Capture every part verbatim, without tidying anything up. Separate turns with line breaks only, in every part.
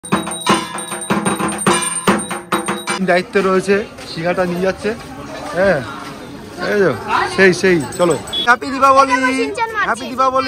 দায়িত্বে রয়েছে, সিঙ্গাটা নিয়ে যাচ্ছে। হ্যাঁ এই তো সেই সেই চলো হ্যাপি দীপাবলি, হ্যাপি দীপাবলি।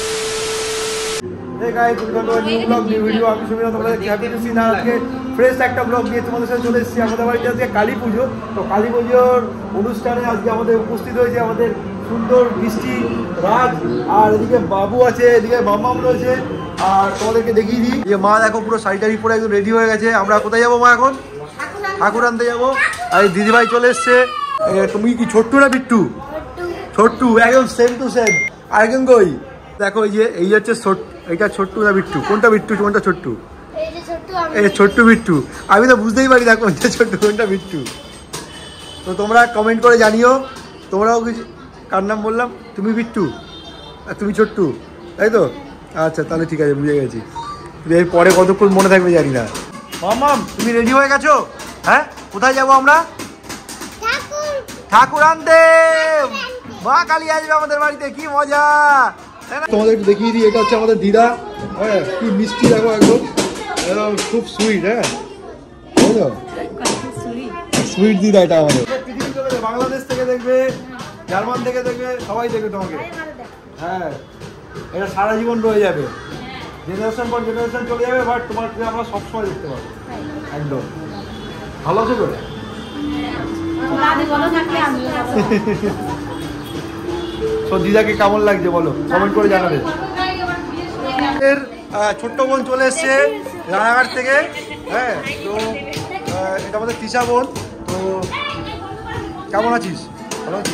এই guys welcome to new blog, new video. আমি সুমিত, তোমাদের হ্যাপিটোসিন আজকে ফ্রেশ একটা ব্লগ নিয়ে তোমাদের সাথে চলে এসেছি। আমাদের বাড়িতে আজকে কালী পুজো, তো কালী পুজোর অনুষ্ঠানে আজকে আমাদের উপস্থিত হয়েছে আমাদের সুন্দর বৃষ্টি রাজ, আর এদিকে বাবু আছে, এদিকে মামাম রয়েছে। আর তোমাদেরকে দেখিয়ে দিই, যে মা দেখো পুরো শাড়ি টাড়ি পরে একদম রেডি হয়ে গেছে। আমরা কোথায় যাবো মা এখন? ঠাকুর আনতে যাবো। আর দিদিভাই চলে এসছে। তুমি কি ছোট্টু না বিট্টু? ছোট্টু, একদম সেম টু সেম। আর একদম কই দেখো, এই যে এই হচ্ছে এইটা ছোট্টু না বিট্টু? কোনটা বিট্টু কোনটা ছোট্টু? এই ছোট্টু বিট্টু। আমি তো বুঝতেই পারি না কোনটা ছোট্টু কোনটা বিট্টু। তো তোমরা কমেন্ট করে জানিও। তোমরাও কিছু, কার নাম বললাম? তুমি বিট্টু আর তুমি ছোট্টু, তাই তো? আচ্ছা তাহলে ঠিক আছে, বুঝে গেছি। এর পরে কতক্ষণ মনে থাকবে জানি না। মামাম তুমি রেডি হয়ে গেছো? হ্যাঁ, কোথায় যাবো আমরা? ঠাকুর আনতে। মা কালী আসবে আমাদের বাড়িতে, কি মজা। তোমাদের একটু দেখিয়ে দিই, এটা হচ্ছে আমাদের দিদা। হ্যাঁ কি মিষ্টি দেখো, একদম একদম খুব সুইট। হ্যাঁ সুইট দিদা এটা আমাদের। পৃথিবী চলে যাবে, বাংলাদেশ থেকে দেখবে, জার্মান থেকে দেখবে, সবাই দেখবে তোমাকে। হ্যাঁ এটা সারা জীবন রয়ে যাবে, জেনারেশন পর জেনারেশন চলে যাবে, বাট তোমাকে আমরা সবসময় দেখতে পাবো। একদম ভালো আছে তো? তো দিদাকে কেমন লাগছে বলো, কমেন্ট করে জানাবে। এর ছোট্ট বোন চলে এসছে রানাঘাট থেকে। হ্যাঁ তো এটা আমাদের তিশা বোন। তো কেমন আছিস? ভালো আছিস?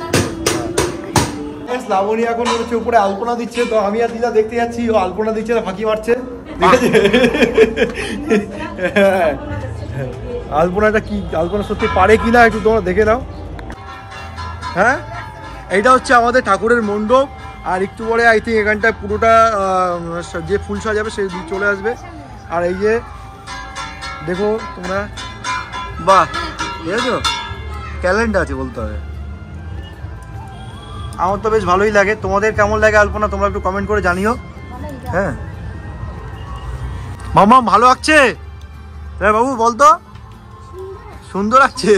লাবণী এখন হচ্ছে উপরে আলপনা দিচ্ছে, তো আমি আর দিদা দেখতে যাচ্ছি। ও আলপনা দিচ্ছে না, ফাঁকি মারছে, ঠিক আছে? আলপনাটা কি, আলপনা সত্যি পারে কিনা একটু তোমরা দেখে নাও। হ্যাঁ এইটা হচ্ছে আমাদের ঠাকুরের মণ্ডপ। আর একটু পরে আই থিঙ্ক এখানটায় পুরোটা যে ফুল সাজাবে সে চলে আসবে। আর এই যে দেখো তোমরা, বাহ দেখেছো, ক্যালেন্ডার আছে বলতে হবে। আমার তো বেশ ভালোই লাগে। তোমাদের কেমন লাগে আলপনা তোমরা একটু কমেন্ট করে জানিও। হ্যাঁ মামা ভালো লাগছে? হ্যাঁ বাবু বলতো, সুন্দর লাগছে।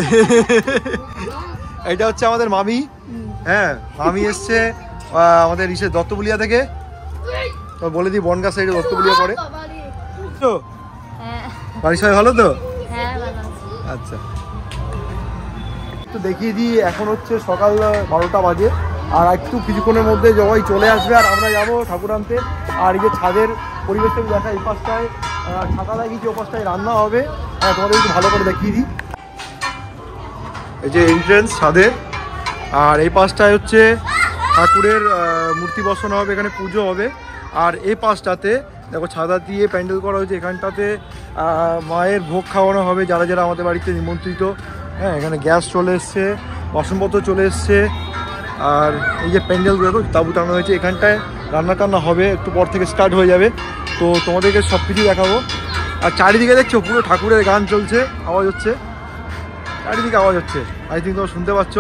এটা হচ্ছে আমাদের মামি। হ্যাঁ মামি এসছে আমাদের ইসে দত্তবুলিয়া থেকে। তো বলে দিই বনগা সাইডে দত্তবুলিয়া পড়ে। তো বাড়ির সবাই ভালো তো? আচ্ছা একটু দেখিয়ে দিই, এখন হচ্ছে সকাল বারোটা বাজে। আর একটু কিছুক্ষণের মধ্যে সবাই চলে আসবে আর আমরা যাবো ঠাকুর আনতে। আর এই যে ছাদের পরিবেশটা দেখা, এই পাশটায় ছাতা লাগিয়েছি, ও পাশটায় রান্না হবে। হ্যাঁ তোমাদের একটু ভালো করে দেখিয়ে দিই। এই যে এন্ট্রেন্স ছাদের, আর এই পাশটায় হচ্ছে ঠাকুরের মূর্তি বসানো হবে, এখানে পুজো হবে। আর এই পাশটাতে দেখো ছাদা দিয়ে প্যান্ডেল করা হয়েছে, এখানটাতে মায়ের ভোগ খাওয়ানো হবে যারা যারা আমাদের বাড়িতে নিমন্ত্রিত। হ্যাঁ এখানে গ্যাস চলে এসছে, বাসনপত্র চলে এসছে। আর এই যে প্যান্ডেলগুলো তাঁবু টানো হয়েছে, এখানটায় রান্না টান্না হবে, একটু পর থেকে স্টার্ট হয়ে যাবে। তো তোমাদেরকে সব কিছু দেখাবো। আর চারিদিকে দেখছো পুরো ঠাকুরের গান চলছে, আওয়াজ হচ্ছে, চারিদিকে আওয়াজ হচ্ছে, আই থিঙ্ক তোমরা শুনতে পাচ্ছ।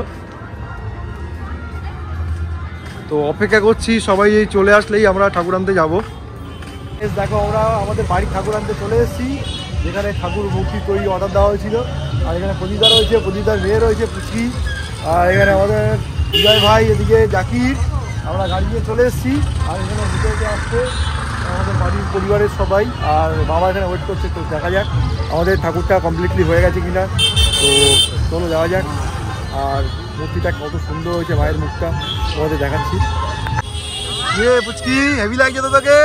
তো অপেক্ষা করছি, সবাই এই চলে আসলেই আমরা ঠাকুর আনতে যাবো। দেখো আমরা আমাদের বাড়ি ঠাকুর আনতে চলে এসেছি, যেখানে ঠাকুর মূর্তি তৈরি অর্ডার দেওয়া হয়েছিল। আর এখানে প্রদীপদা রয়েছে, প্রদীপদার মেয়ে রয়েছে পুচকি। আর এখানে আমাদের বিজয় ভাই, এদিকে জাকির। আমরা গাড়ি নিয়ে চলে এসেছি। আর এখানে ভিতরে আসছে আমাদের বাড়ির পরিবারের সবাই। আর বাবা এখানে ওয়েট করছে, তো দেখা যাক আমাদের ঠাকুরটা কমপ্লিটলি হয়ে গেছে কিনা। তো চলো যাওয়া যাক। আর মূর্তিটা কত সুন্দর হয়েছে, মায়ের মুখটা তোমাদের দেখাচ্ছি। ইয়ে পুচকি, হেভি লাগছে তো তোকে?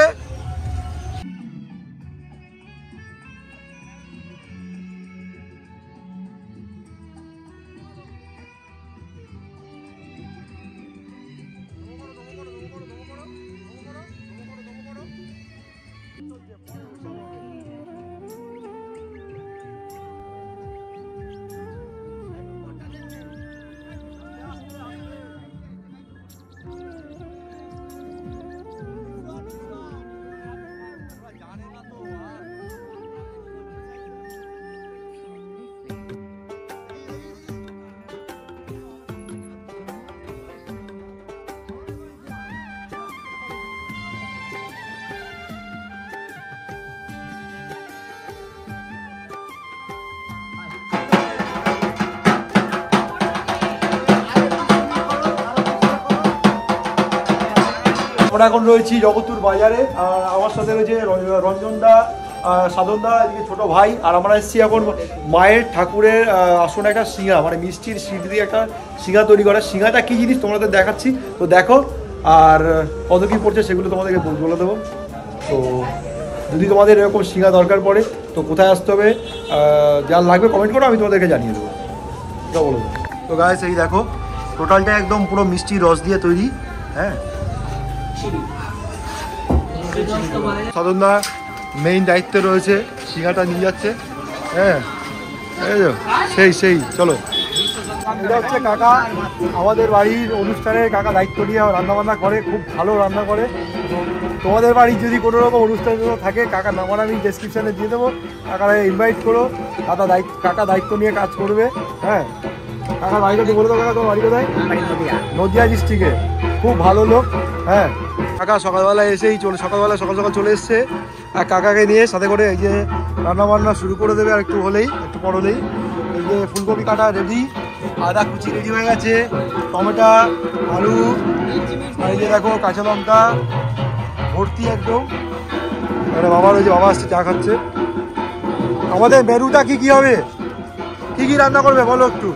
আমরা এখন রয়েছি জগতুর বাজারে, আর আমার সাথে রয়েছে রঞ্জনদা, সাধনদা, এদিকে ছোট ভাই। আর আমরা এসেছি এখন মায়ের ঠাকুরের আসনে একটা সিঙা, মানে মিষ্টির সিট দিয়ে একটা সিঙা তৈরি করা। সিঙাটা কী জিনিস তোমাদের দেখাচ্ছি, তো দেখো। আর কত কী পড়ছে সেগুলো তোমাদেরকে বলে দেবো। তো যদি তোমাদের এরকম সিঙা দরকার পড়ে তো কোথায় আসতে হবে, যা লাগবে কমেন্ট করো, আমি তোমাদেরকে জানিয়ে দেবো। তো বলো। তো গাইস এই দেখো টোটালটা একদম পুরো মিষ্টি রস দিয়ে তৈরি। হ্যাঁ, সাধনদা মেইন দায়িত্বে রয়েছে, সিঙাটা নিয়ে যাচ্ছে। হ্যাঁ এই তো সেই সেই চলো। এটা হচ্ছে কাকা, আমাদের বাড়ির অনুষ্ঠানে কাকা দায়িত্ব নিয়ে রান্নাবান্না করে, খুব ভালো রান্না করে। তোমাদের বাড়ির যদি কোনো রকম অনুষ্ঠান থাকে কাকার নাম্বার আমি ডেসক্রিপশানে দিয়ে দেবো, কাকারা ইনভাইট করো। কাকা দায়িত্ব কাকা দায়িত্ব নিয়ে কাজ করবে। হ্যাঁ, কাকার বাড়িটা একটু বলে দেবো। কাকা তোমার বাড়ি কোথায়? নদিয়া ডিস্ট্রিক্টে, খুব ভালো লোক। হ্যাঁ, কাকা সকালবেলায় এসেই চলে সকালবেলা সকাল সকাল চলে এসছে, আর কাকাকে নিয়ে সাথে করে এই যে রান্নাবান্না শুরু করে দেবে। আর একটু হলেই একটু পর হলেই এই যে ফুলকপি কাটা রেডি, আদা কুচি রেডি হয়ে গেছে, টমেটো, আলু, আর এই যে দেখো কাঁচা লঙ্কা ভর্তি একদম। এখানে বাবা রয়েছে, বাবা আসছে চা খাচ্ছে। আমাদের মেনুটা কি কি হবে, কি কি রান্না করবে বলো একটু?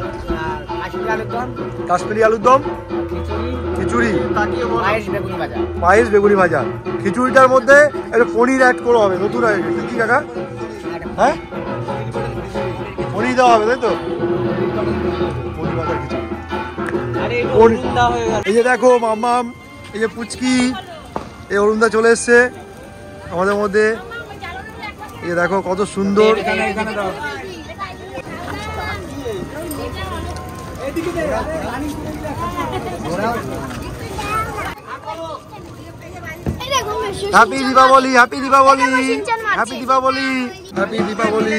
কাশ্মীরি আলুর দম, খিচুড়ি, পায়েস, বেগুনি ভাজা। খিচুড়িটার মধ্যে একটু পনির অ্যাড করা হবে, নতুন হয়ে গেছে কি কাকা? হ্যাঁ, পনির দেওয়া হবে তাই তো? পনির ভাজার খিচুড়ি। এই যে দেখো মামাম, এই যে পুচকি, এই অরুণদা চলে এসছে আমাদের মধ্যে। এই যে দেখো কত সুন্দর। Happy Deepavali, happy Deepavali, happy Deepavali, happy Deepavali.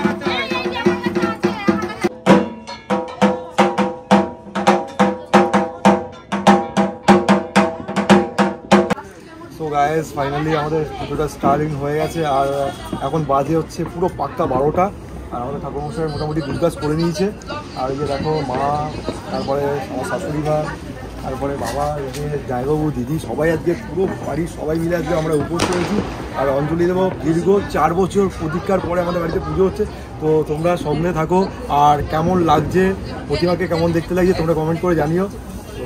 So guys finally আমাদের পুজোটা স্টার্টিং হয়ে গেছে, আর এখন বাজে হচ্ছে পুরো পাক্কা বারোটা। আর আমাদের ঠাকুরমশাই মোটামুটি গুড কাজ করে নিয়েছে। আর এই যে দেখো মা, তারপরে আমার শাশুড়ি মা, তারপরে বাবা, এই যে জায়বাবু, দিদি, সবাই আজকে পুরো বাড়ির সবাই মিলে আজকে আমরা উপোস করেছি। আর অঞ্জলি দেবো। দীর্ঘ চার বছর প্রতীক্ষার পরে আমাদের বাড়িতে পুজো হচ্ছে। তো তোমরা সঙ্গে থাকো, আর কেমন লাগছে প্রতিমাকে, কেমন দেখতে লাগছে তোমরা কমেন্ট করে জানিও। তো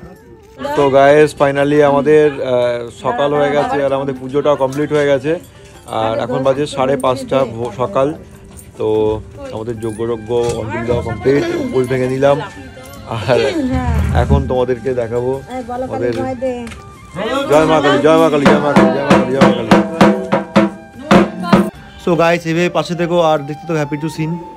তো গাইস ফাইনালি আমাদের সকাল হয়ে গেছে আর আমাদের পুজোটাও কমপ্লিট হয়ে গেছে। আর এখন বাজে সাড়ে পাঁচটা সকাল। তো আমাদের যজ্ঞ যজ্ঞ অঞ্জলি দেওয়া কমপ্লিট, উপোস ভেঙে নিলাম। আর এখন তোমাদেরকে দেখাবো আমাদের জয় মা কালী, জয় মা কালী, জয় মা কালী, জয় মা কালী, জয় মা কালী। সো গাইস এভাবে পাশে থেকো আর দেখতে তো হ্যাপি টু সিন।